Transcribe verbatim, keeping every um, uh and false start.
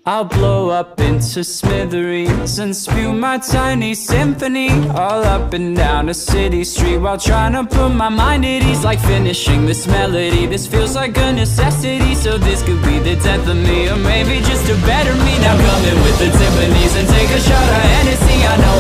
I'll blow up into smithereens and spew my tiny symphony all up and down a city street while trying to put my mind at ease. Like finishing this melody, this feels like a necessity. So this could be the death of me, or maybe just a better me. Now come in with the timpanis and take a shot of Hennessy. I know